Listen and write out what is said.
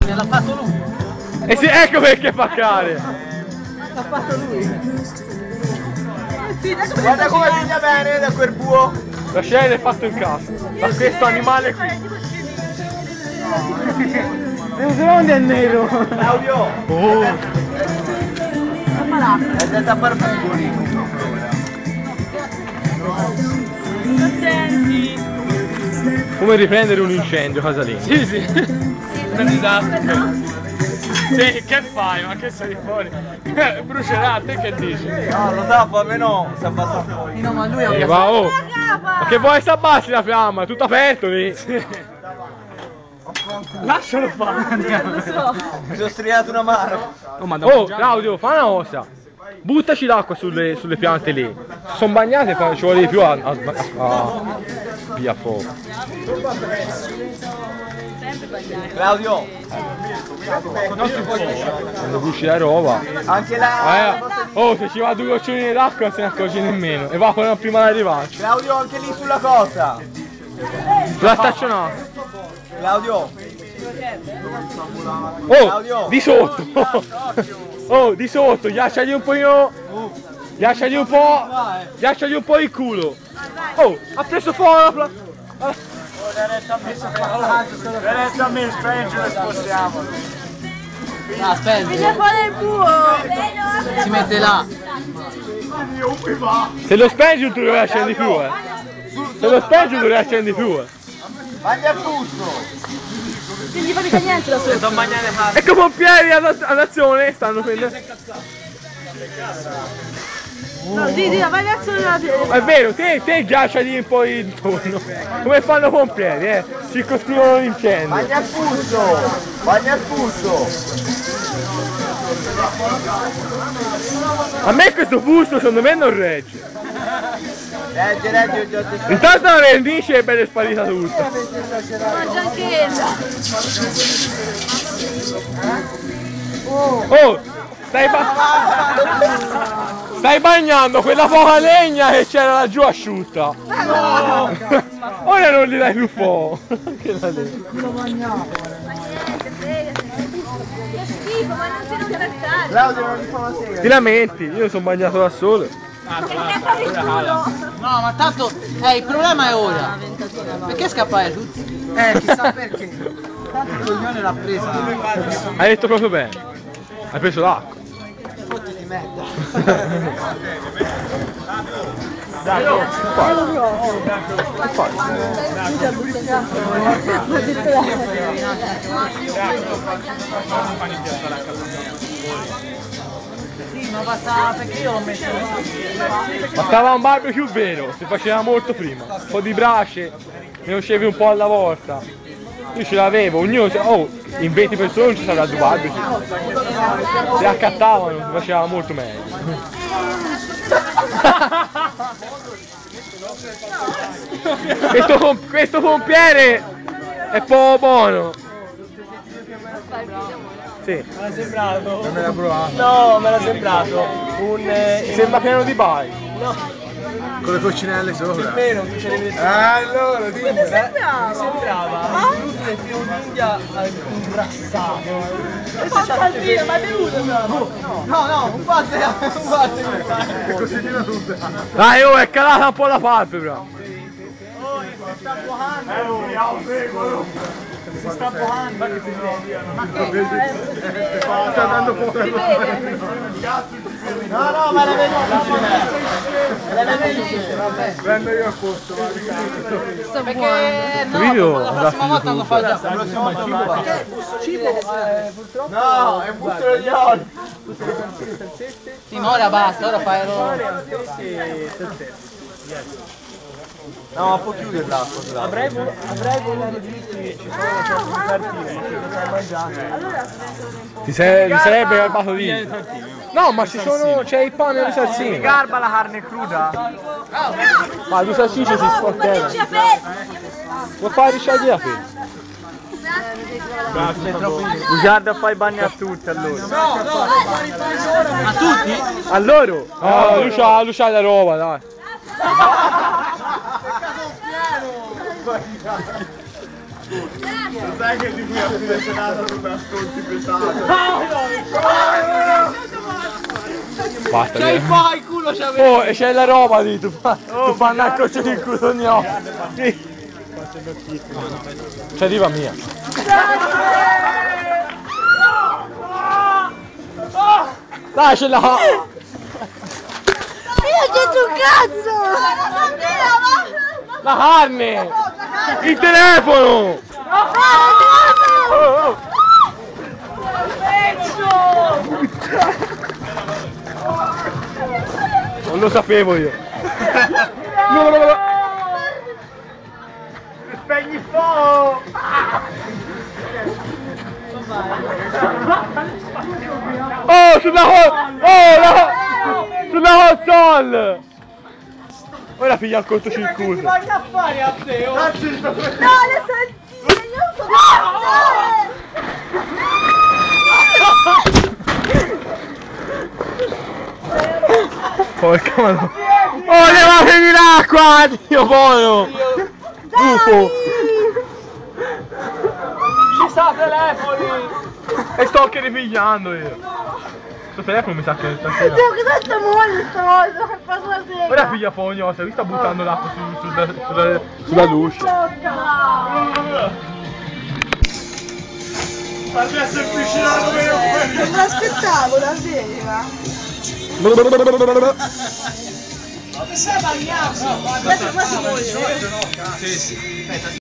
L'ha fatto lui. E sì, ecco perché fa care. L'ha fatto lui. Guarda come piglia bene da quel buo. La scena è fatta in casa. Da questo animale qui. Secondo è nero. Claudio. Oh. È stata barbugoli. Attenti. Come riprendere un incendio casalino. Sì, sì. Un disastro. Sì, che fai? Ma che sei fuori? Brucerà, te che dici? No, lo so, poi almeno si abbassa fuori. No, ma lui è Va, oh. Ma che vuoi s'abbassi la fiamma? È tutto aperto lì. Lascialo fare. Lo so. Mi sono striato una mano. Oh, Claudio, fa una cosa. Buttaci l'acqua sulle piante lì. Se sono bagnate ci vuole di più a via fuoco. Claudio. Quando bruci la roba. Anche la... Oh, se ci va 2 goccioline d'acqua non se ne accorge nemmeno. Evaporano prima di arrivarci. Claudio, anche lì sulla cosa. Sulla staccionata. Claudio. Oh, di sotto. Oh, di sotto, ghiacciagli un pochino. Ghiacciagli un po'. Ghiacciagli un po' il culo. Oh, ha preso fuoco. Adesso a me spengere spostiamo. Ah, spenti. Bisogna fare il buo. Si mette là. Se lo speggi non dovrei accendere di più, eh. Se lo speggi non dovrei accendere di più, eh. Vai al fusto. Non gli fa mica niente da sotto. Ecco pompieri all'azione, stanno prendendo. No, di, vai verso la È vero, te ghiacciali un po' intorno. Come fanno i pompieri, circoscrivono l'incendio. Vai al fusto. Vai al fusto. A me questo fusto secondo me non regge. Regge, ho già detto. Intanto la vernice è bella sparita tutta. mangia anche ella. Oh, stai bagnando quella poca legna che c'era laggiù asciutta. Ora non gli dai più fuoco. Che la legna. Che schifo, ma non si deve stare. Claudio non gli fa una sega. Ti lamenti? Io sono bagnato da solo. No, ma tanto il problema è ora. Perché scappare tutti? Chissà perché. Tanto il coglione l'ha presa. Hai detto proprio bene. Hai preso l'acqua. Fotti di merda. Sì, ma basta perché io l'ho messo. Ma stava un barbecue vero, si faceva molto prima. Un po' di brace, ne uscivi un po' alla volta. Io ce l'avevo, ognuno, in 20 persone non ci sarà due barbecue. Si accattavano, si faceva molto meglio. Questo pompiere è poco buono. Sì. Me l'ha sembrato? Non me l'ha provato. No, me l'ha sembrato. Sembra pieno di bai. No. Con le coccinelle sopra. Meno, tu ce ne Allora, dimmi. mi sembrava inutile filo d'India ingrassato. Ma è bevuto però. No, un patte. È così di tutta. Dai, oh, è calata un po' la palpebra. Sta bucando. Si sta bucando. Ma che? Sta andando fuori. No, ma la vedo. Prendo io a posto, Perché no, Video, la prossima volta lo fai già. Cibo, purtroppo. No, è un busto di olio. Sì, ma ora basta, ora fai No, ma può chiudere l'acqua. Avrei voluto dirti che ci sono certe tartine, ma che non hai mangiato. Ti sarebbe garbato di. No, ma ci sono. C'è il pane e le salsine. Garba la carne cruda? Ma due salsicce si sportella. Può fare risciogli la fine. Bugiarda fai bagni a tutti allora. A tutti? A loro? No, lui c'ha la roba, dai. Lo sai che di qui a fine serata tu ascolti pesati? Basta, Che via. fai culo c'avevi? Oh, e c'è la roba lì, tu fai una croce di culo gnocco. C'è diva mia. Dai, ce l'ho! Io c'è un cazzo! La carne! Il telefono! Oh, oh. Non lo sapevo io. No. Spegni il fuoco! Oh, sulla console! Ora piglia il cortocircuito. Vai a fare a te, oh! No, le santine, io sono Porca madonna. Oh, levatemi l'acqua, Dio buono! Gufo! Ci sta telefoni! E sto anche ripigliando io. Questo telefono mi sa che sta qui. cosa sta muovendo stavolta? Che fa la sera? Ora piglia fognosa, lui sta buttando l'acqua sulla luce. Farmi a semplificare meno quello! Non me l'aspettavo davvero. Ma sei bagnato? Adesso qua si muove. Sì, sì.